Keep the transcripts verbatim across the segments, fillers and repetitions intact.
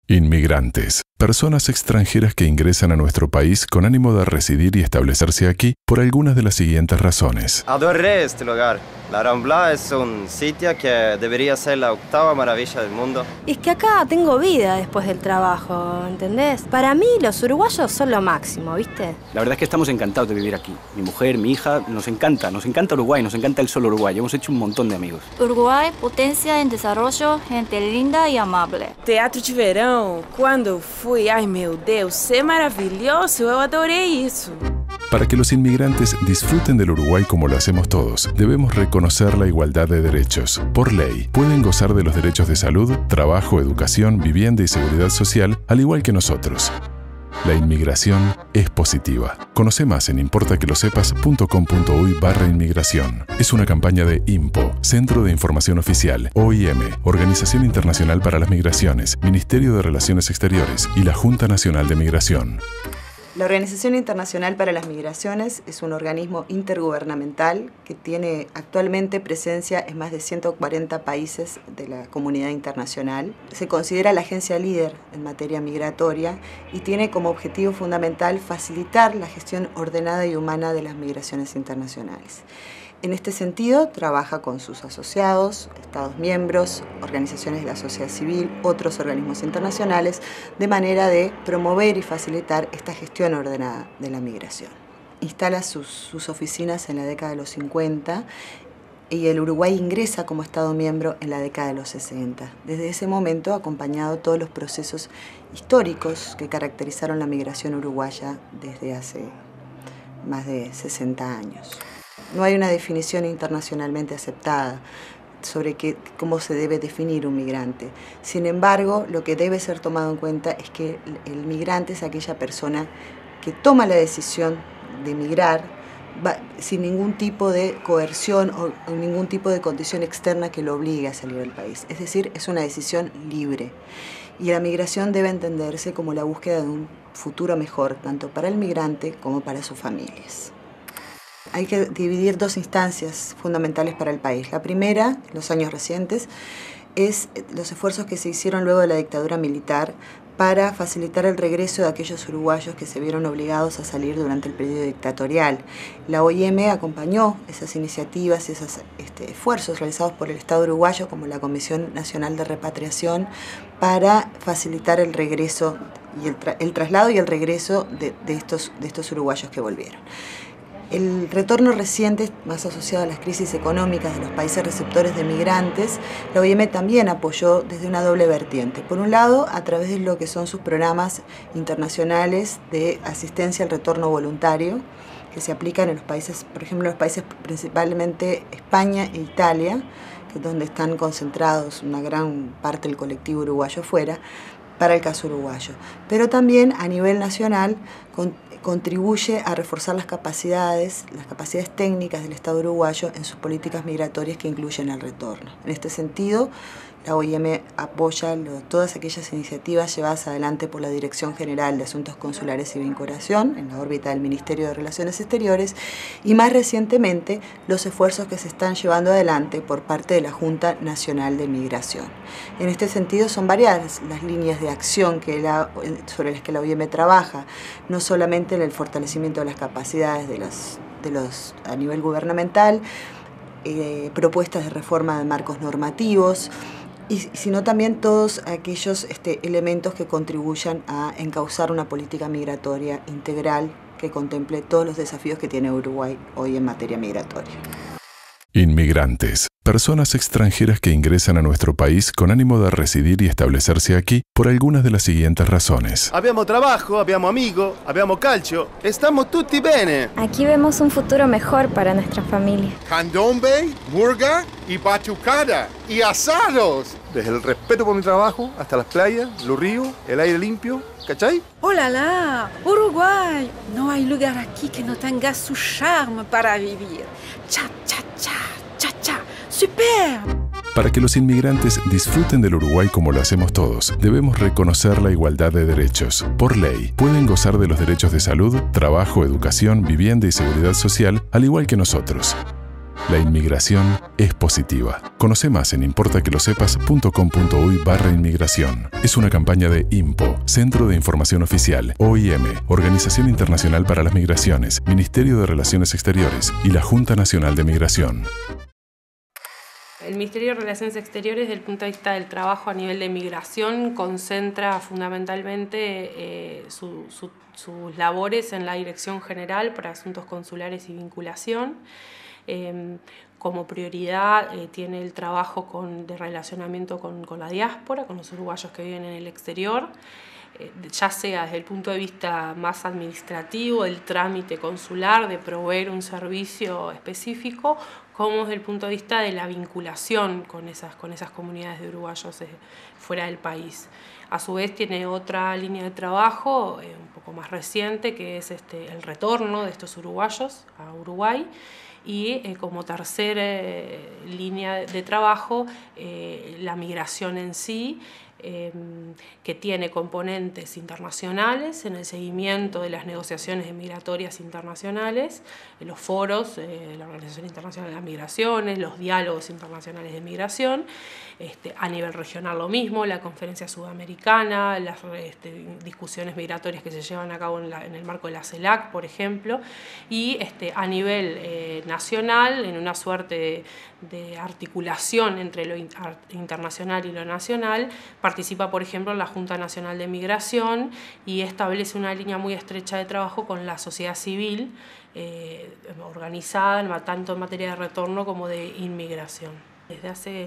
Inmigrantes, personas extranjeras que ingresan a nuestro país con ánimo de residir y establecerse aquí por algunas de las siguientes razones. Adoré este lugar. La Rambla es un sitio que debería ser la octava maravilla del mundo. Es que acá tengo vida después del trabajo, ¿entendés? Para mí los uruguayos son lo máximo, ¿viste? La verdad es que estamos encantados de vivir aquí. Mi mujer, mi hija, nos encanta. Nos encanta Uruguay, nos encanta el sol Uruguay. Hemos hecho un montón de amigos. Uruguay, potencia en desarrollo, gente linda y amable. Teatro de verão, quando fui, ai meu Deus, é maravilhoso, eu adorei isso. Para que los inmigrantes disfruten del Uruguay como lo hacemos todos, debemos reconocer la igualdad de derechos. Por ley, pueden gozar de los derechos de salud, trabajo, educación, vivienda y seguridad social, al igual que nosotros. La inmigración es positiva. Conoce más en importa que lo sepas punto com punto uy barra inmigración. Es una campaña de INPO, Centro de Información Oficial, O I M, Organización Internacional para las Migraciones, Ministerio de Relaciones Exteriores y la Junta Nacional de Migración. La Organización Internacional para las Migraciones es un organismo intergubernamental que tiene actualmente presencia en más de ciento cuarenta países de la comunidad internacional. Se considera la agencia líder en materia migratoria y tiene como objetivo fundamental facilitar la gestión ordenada y humana de las migraciones internacionales. En este sentido, trabaja con sus asociados, Estados miembros, organizaciones de la sociedad civil, otros organismos internacionales, de manera de promover y facilitar esta gestión ordenada de la migración. Instala sus, sus oficinas en la década de los cincuenta y el Uruguay ingresa como Estado miembro en la década de los sesenta. Desde ese momento ha acompañado todos los procesos históricos que caracterizaron la migración uruguaya desde hace más de sesenta años. No hay una definición internacionalmente aceptada sobre qué, cómo se debe definir un migrante. Sin embargo, lo que debe ser tomado en cuenta es que el migrante es aquella persona que toma la decisión de migrar va, sin ningún tipo de coerción o, o ningún tipo de condición externa que lo obligue a salir del país. Es decir, es una decisión libre. Y la migración debe entenderse como la búsqueda de un futuro mejor, tanto para el migrante como para sus familias. Hay que dividir dos instancias fundamentales para el país. La primera, en los años recientes, es los esfuerzos que se hicieron luego de la dictadura militar para facilitar el regreso de aquellos uruguayos que se vieron obligados a salir durante el periodo dictatorial. La O I M acompañó esas iniciativas, esos este, esfuerzos realizados por el Estado uruguayo, como la Comisión Nacional de Repatriación, para facilitar el regreso, y el, tra el traslado y el regreso de, de, estos, de estos uruguayos que volvieron. El retorno reciente, más asociado a las crisis económicas de los países receptores de migrantes, la O I M también apoyó desde una doble vertiente. Por un lado, a través de lo que son sus programas internacionales de asistencia al retorno voluntario, que se aplican en los países, por ejemplo, en los países principalmente España e Italia, que es donde están concentrados una gran parte del colectivo uruguayo fuera, para el caso uruguayo. Pero también a nivel nacional con, contribuye a reforzar las capacidades, las capacidades técnicas del Estado uruguayo en sus políticas migratorias que incluyen el retorno. En este sentido, la O I M apoya lo, todas aquellas iniciativas llevadas adelante por la Dirección General de Asuntos Consulares y Vinculación, en la órbita del Ministerio de Relaciones Exteriores, y más recientemente los esfuerzos que se están llevando adelante por parte de la Junta Nacional de Migración. En este sentido, son variadas las líneas de acción que la, sobre las que la O I M trabaja, no solamente en el fortalecimiento de las capacidades de los, de los, a nivel gubernamental, eh, propuestas de reforma de marcos normativos, y, sino también todos aquellos este, elementos que contribuyan a encauzar una política migratoria integral que contemple todos los desafíos que tiene Uruguay hoy en materia migratoria. Inmigrantes, personas extranjeras que ingresan a nuestro país con ánimo de residir y establecerse aquí por algunas de las siguientes razones. Abbiamo trabajo, abbiamo amigo, abbiamo calcio, estamos tutti bene. Aquí vemos un futuro mejor para nuestra familia. Candombe, murga y batucada y asados. Desde el respeto por mi trabajo hasta las playas, los ríos, el aire limpio, ¿cachai? ¡Hola, la! Uruguay! No hay lugar aquí que no tenga su charme para vivir. ¡Cha, cha, cha! ¡Cha, cha! ¡Super! Para que los inmigrantes disfruten del Uruguay como lo hacemos todos, debemos reconocer la igualdad de derechos. Por ley, pueden gozar de los derechos de salud, trabajo, educación, vivienda y seguridad social, al igual que nosotros. La inmigración es positiva. Conoce más en importa que lo sepas punto com punto uy barra inmigración. Es una campaña de INPO, Centro de Información Oficial, O I M, Organización Internacional para las Migraciones, Ministerio de Relaciones Exteriores y la Junta Nacional de Migración. El Ministerio de Relaciones Exteriores, desde el punto de vista del trabajo a nivel de migración, concentra fundamentalmente eh, su, su, sus labores en la Dirección General para Asuntos Consulares y Vinculación. Eh, como prioridad eh, tiene el trabajo con, de relacionamiento con, con la diáspora, con los uruguayos que viven en el exterior, eh, ya sea desde el punto de vista más administrativo, del trámite consular, de proveer un servicio específico, como desde el punto de vista de la vinculación con esas, con esas comunidades de uruguayos eh, fuera del país. A su vez tiene otra línea de trabajo eh, un poco más reciente, que es este, el retorno de estos uruguayos a Uruguay, y eh, como tercera eh, línea de trabajo eh, la migración en sí, eh, que tiene componentes internacionales en el seguimiento de las negociaciones migratorias internacionales, en los foros, eh, la Organización Internacional de las Migraciones, los diálogos internacionales de migración, este, a nivel regional lo mismo, la Conferencia Sudamericana, las este, discusiones migratorias que se llevan a cabo en, la, en el marco de la CELAC, por ejemplo, y este, a nivel eh, nacional, en una suerte de, de articulación entre lo internacional y lo nacional, participa, por ejemplo, en la Junta Nacional de Migración y establece una línea muy estrecha de trabajo con la sociedad civil, eh, organizada tanto en materia de retorno como de inmigración. Desde hace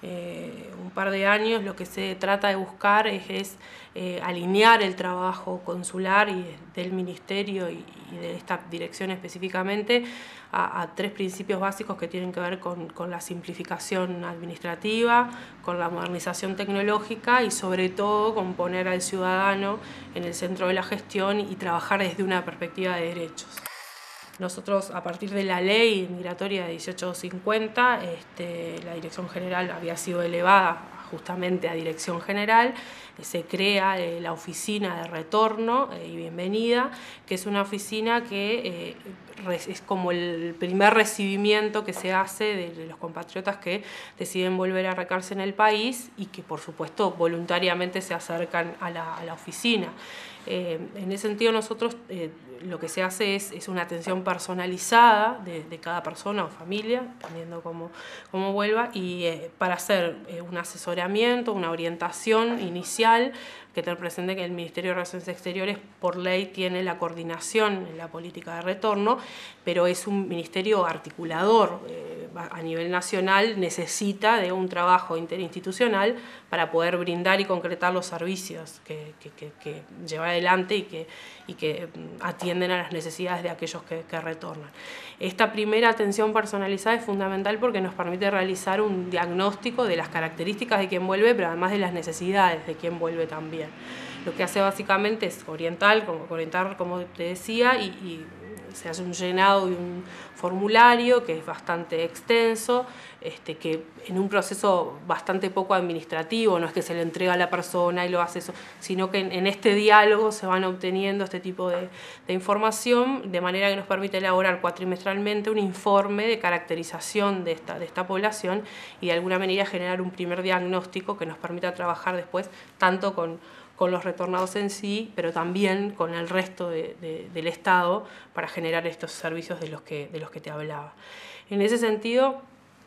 eh, un par de años lo que se trata de buscar es, es eh, alinear el trabajo consular y del Ministerio y, y de esta dirección específicamente a, a tres principios básicos que tienen que ver con, con la simplificación administrativa, con la modernización tecnológica y sobre todo con poner al ciudadano en el centro de la gestión y trabajar desde una perspectiva de derechos. Nosotros, a partir de la ley migratoria de dieciocho cincuenta, este, la Dirección General había sido elevada justamente a Dirección General, se crea eh, la Oficina de Retorno eh, y Bienvenida, que es una oficina que eh, es como el primer recibimiento que se hace de, de los compatriotas que deciden volver a arraigarse en el país y que, por supuesto, voluntariamente se acercan a la, a la oficina. Eh, en ese sentido, nosotros eh, lo que se hace es, es una atención personalizada de, de cada persona o familia, dependiendo cómo, cómo vuelva, y eh, para hacer eh, un asesoramiento, una orientación inicial, que tener presente que el Ministerio de Relaciones Exteriores, por ley, tiene la coordinación en la política de retorno, pero es un ministerio articulador. Eh, a nivel nacional necesita de un trabajo interinstitucional para poder brindar y concretar los servicios que, que, que, que lleva adelante y que, y que atienden a las necesidades de aquellos que, que retornan. Esta primera atención personalizada es fundamental porque nos permite realizar un diagnóstico de las características de quien vuelve, pero además de las necesidades de quien vuelve también. Lo que hace básicamente es orientar, como, orientar, como te decía, y, y se hace un llenado y un formulario que es bastante extenso, este, que en un proceso bastante poco administrativo, no es que se le entrega a la persona y lo hace eso, sino que en, en este diálogo se van obteniendo este tipo de, de información, de manera que nos permite elaborar cuatrimestralmente un informe de caracterización de esta, de esta población y de alguna manera generar un primer diagnóstico que nos permita trabajar después tanto con con los retornados en sí, pero también con el resto de, de, del Estado para generar estos servicios de los, que, de los que te hablaba. En ese sentido,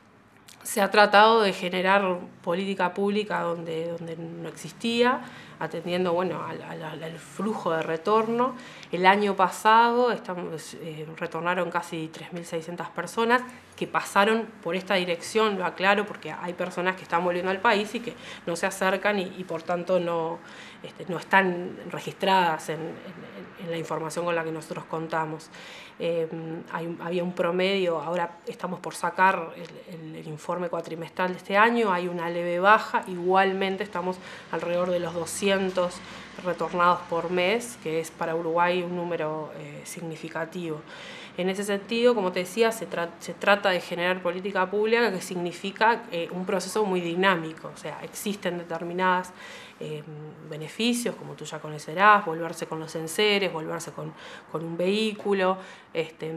se ha tratado de generar política pública donde, donde no existía, atendiendo bueno, al, al, al flujo de retorno. El año pasado estamos, eh, retornaron casi tres mil seiscientas personas que pasaron por esta dirección, lo aclaro, porque hay personas que están volviendo al país y que no se acercan y, y por tanto no, este, no están registradas en, en, en la información con la que nosotros contamos. Eh, hay, había un promedio, ahora estamos por sacar el, el, el informe cuatrimestral de este año, hay una leve baja, igualmente estamos alrededor de los doscientos retornados por mes, que es para Uruguay un número eh, significativo. En ese sentido, como te decía, se, tra se trata de generar política pública que significa eh, un proceso muy dinámico, o sea, existen determinadas eh, beneficios, como tú ya conocerás, volverse con los enseres, volverse con, con un vehículo, este,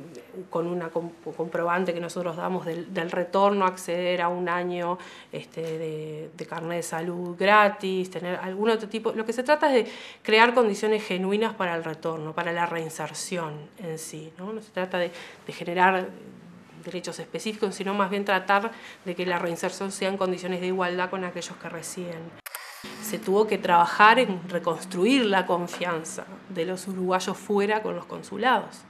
con una comp comprobante que nosotros damos del, del retorno, acceder a un año este, de, de carnet de salud gratis, tener algún otro tipo. Lo que se trata es de crear condiciones genuinas para el retorno, para la reinserción en sí, ¿no? No se trata de, de generar derechos específicos, sino más bien tratar de que la reinserción sea en condiciones de igualdad con aquellos que residen. Se tuvo que trabajar en reconstruir la confianza de los uruguayos fuera con los consulados.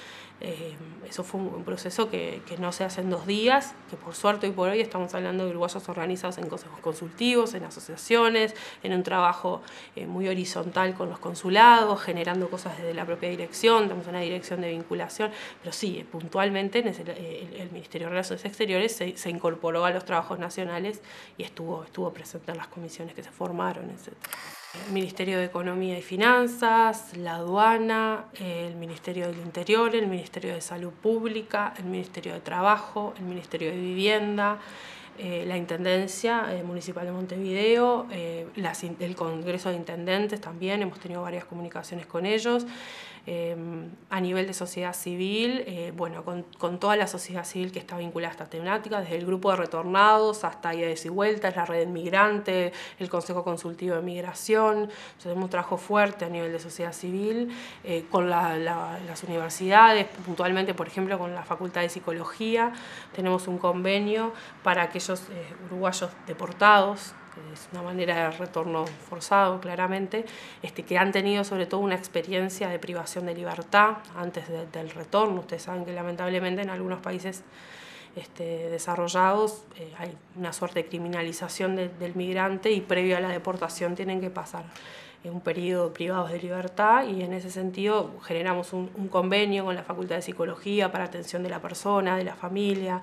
Eh, eso fue un proceso que, que no se hace en dos días, que por suerte hoy por hoy estamos hablando de uruguayos organizados en consejos consultivos, en asociaciones, en un trabajo eh, muy horizontal con los consulados, generando cosas desde la propia dirección, tenemos una dirección de vinculación, pero sí, puntualmente el, el, el Ministerio de Relaciones Exteriores se, se incorporó a los trabajos nacionales y estuvo, estuvo presente en las comisiones que se formaron, etcétera. El Ministerio de Economía y Finanzas, la aduana, el Ministerio del Interior, el Ministerio de Salud Pública, el Ministerio de Trabajo, el Ministerio de Vivienda, eh, la Intendencia eh, Municipal de Montevideo, eh, las, el Congreso de Intendentes también, hemos tenido varias comunicaciones con ellos. Eh, a nivel de sociedad civil, eh, bueno, con, con toda la sociedad civil que está vinculada a esta temática, desde el grupo de retornados hasta Idas y Vueltas, la red migrante, el Consejo Consultivo de Migración. Tenemos un trabajo fuerte a nivel de sociedad civil, eh, con la, la, las universidades, puntualmente, por ejemplo, con la Facultad de Psicología. Tenemos un convenio para aquellos eh, uruguayos deportados, es una manera de retorno forzado, claramente, este, que han tenido sobre todo una experiencia de privación de libertad antes de, del retorno. Ustedes saben que lamentablemente en algunos países este, desarrollados eh, hay una suerte de criminalización de, del migrante y previo a la deportación tienen que pasar un periodo privados de libertad, y en ese sentido generamos un, un convenio con la Facultad de Psicología para atención de la persona, de la familia.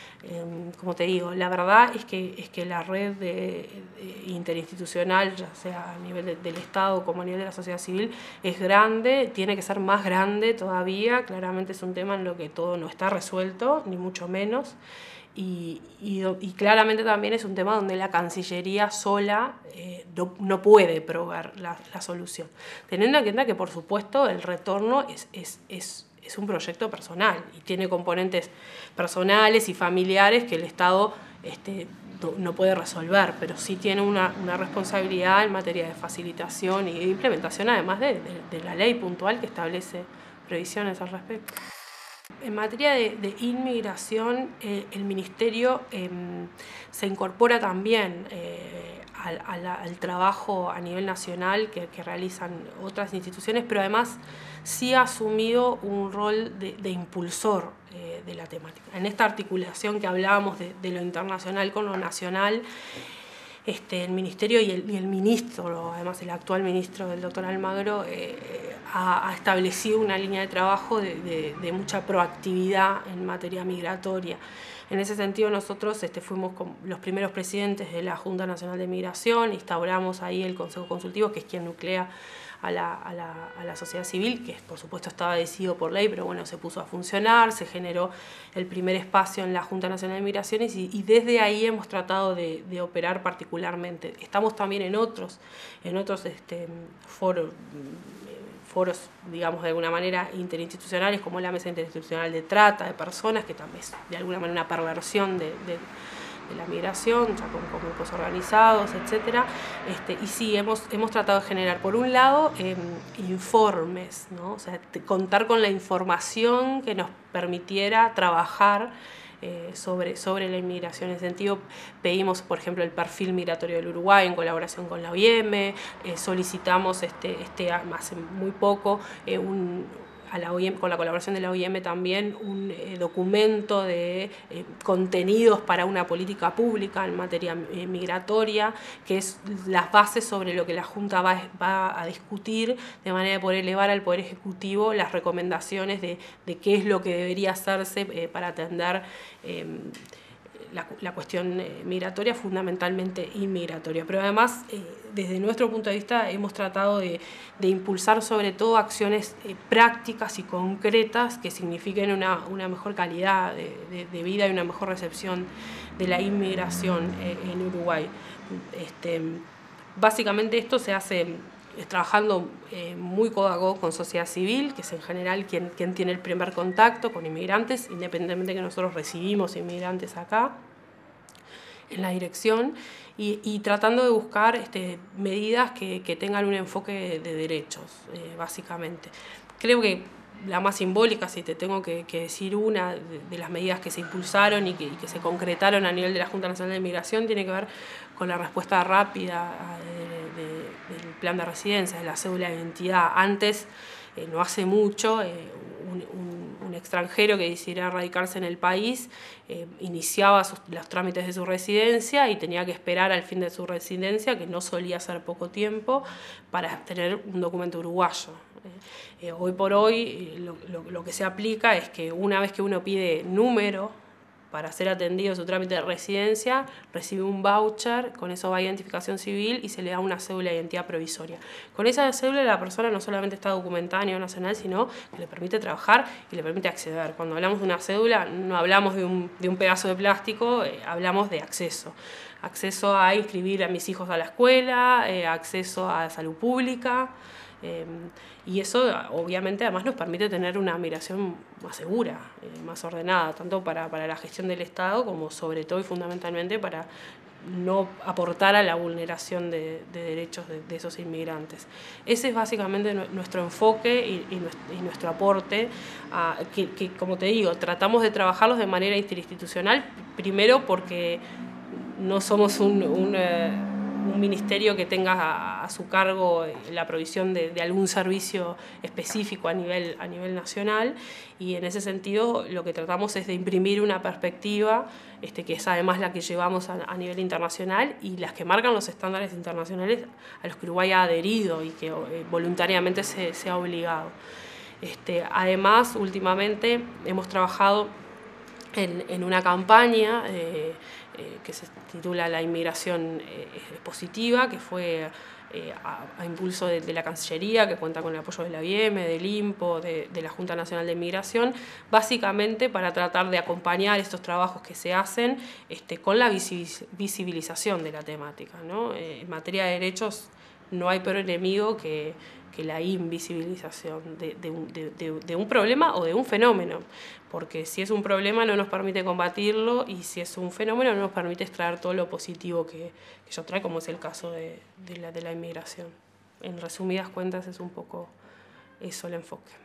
Eh, como te digo, la verdad es que, es que la red de, de interinstitucional, ya sea a nivel de, del Estado como a nivel de la sociedad civil, es grande, tiene que ser más grande todavía. Claramente es un tema en lo que todo no está resuelto, ni mucho menos. Y, y, y claramente también es un tema donde la Cancillería sola eh, no, no puede proveer la, la solución. Teniendo en cuenta que, por supuesto, el retorno es, es, es, es un proyecto personal y tiene componentes personales y familiares que el Estado este, no, no puede resolver, pero sí tiene una, una responsabilidad en materia de facilitación y de implementación, además de, de, de la ley puntual que establece previsiones al respecto. En materia de, de inmigración, eh, el Ministerio eh, se incorpora también eh, al, al, al trabajo a nivel nacional que, que realizan otras instituciones, pero además sí ha asumido un rol de, de impulsor eh, de la temática. En esta articulación que hablábamos de, de lo internacional con lo nacional, Este, el Ministerio y el, y el ministro, además el actual ministro, el doctor Almagro, eh, ha, ha establecido una línea de trabajo de, de, de mucha proactividad en materia migratoria. En ese sentido, nosotros este, fuimos con los primeros presidentes de la Junta Nacional de Migración, instauramos ahí el Consejo Consultivo, que es quien nuclea a la, a la, a la sociedad civil, que por supuesto estaba decidido por ley, pero bueno, se puso a funcionar, se generó el primer espacio en la Junta Nacional de Migraciones y, y desde ahí hemos tratado de, de operar particularmente. Estamos también en otros, en otros este, foros, foros, digamos, de alguna manera interinstitucionales, como la Mesa Interinstitucional de Trata de Personas, que también es de alguna manera una perversión de, de de la migración, ya con, con grupos organizados, etcétera. Este, y sí, hemos, hemos tratado de generar, por un lado, eh, informes, ¿no? O sea, contar con la información que nos permitiera trabajar eh, sobre, sobre la inmigración. En ese sentido, pedimos, por ejemplo, el perfil migratorio del Uruguay en colaboración con la O I M, eh, solicitamos este, este, hace muy poco eh, un a la O I M, con la colaboración de la O I M también, un eh, documento de eh, contenidos para una política pública en materia eh, migratoria, que es las bases sobre lo que la Junta va, va a discutir, de manera de poder elevar al Poder Ejecutivo las recomendaciones de, de qué es lo que debería hacerse eh, para atender eh, La, la cuestión eh, migratoria, fundamentalmente inmigratoria. Pero además, eh, desde nuestro punto de vista, hemos tratado de, de impulsar sobre todo acciones eh, prácticas y concretas que signifiquen una, una mejor calidad de, de, de vida y una mejor recepción de la inmigración eh, en Uruguay. Este, Básicamente esto se hace trabajando eh, muy codo a codo con sociedad civil, que es en general quien, quien tiene el primer contacto con inmigrantes, independientemente de que nosotros recibimos inmigrantes acá en la dirección, y, y tratando de buscar este, medidas que, que tengan un enfoque de derechos, eh, básicamente. Creo que la más simbólica, si te tengo que, que decir una de, de las medidas que se impulsaron y que, y que se concretaron a nivel de la Junta Nacional de Migración, tiene que ver con la respuesta rápida de, de, del plan de residencia, de la cédula de identidad. Antes, eh, no hace mucho, eh, un, un, un extranjero que decidiera radicarse en el país eh, iniciaba sus, los trámites de su residencia y tenía que esperar al fin de su residencia, que no solía ser poco tiempo, para tener un documento uruguayo. Eh, hoy por hoy lo, lo, lo que se aplica es que una vez que uno pide número para ser atendido su trámite de residencia, recibe un voucher, con eso va a identificación civil y se le da una cédula de identidad provisoria. Con esa cédula la persona no solamente está documentada a nivel nacional, sino que le permite trabajar y le permite acceder. Cuando hablamos de una cédula no hablamos de un, de un pedazo de plástico, eh, hablamos de acceso. Acceso a inscribir a mis hijos a la escuela, eh, acceso a salud pública, Eh, y eso obviamente además nos permite tener una migración más segura, eh, más ordenada, tanto para, para la gestión del Estado como sobre todo y fundamentalmente para no aportar a la vulneración de, de derechos de, de esos inmigrantes. Ese es básicamente nuestro enfoque y, y, nuestro, y nuestro aporte, a, que, que como te digo, tratamos de trabajarlos de manera interinstitucional, primero porque no somos un... un eh, un ministerio que tenga a, a su cargo la provisión de, de algún servicio específico a nivel, a nivel nacional, y en ese sentido lo que tratamos es de imprimir una perspectiva este, que es además la que llevamos a, a nivel internacional y las que marcan los estándares internacionales a los que Uruguay ha adherido y que eh, voluntariamente se, se ha obligado. Este, además, últimamente hemos trabajado en, en una campaña eh, Eh, que se titula La inmigración eh, es positiva, que fue eh, a, a impulso de, de la Cancillería, que cuenta con el apoyo de la I E M, del I N P O, de, de la Junta Nacional de Migración, básicamente para tratar de acompañar estos trabajos que se hacen este, con la visibilización de la temática, ¿no? Eh, en materia de derechos no hay peor enemigo que, que la invisibilización de, de, un, de, de, de un problema o de un fenómeno, porque si es un problema no nos permite combatirlo y si es un fenómeno no nos permite extraer todo lo positivo que, que ello trae, como es el caso de, de, la, de la inmigración. En resumidas cuentas es un poco eso el enfoque.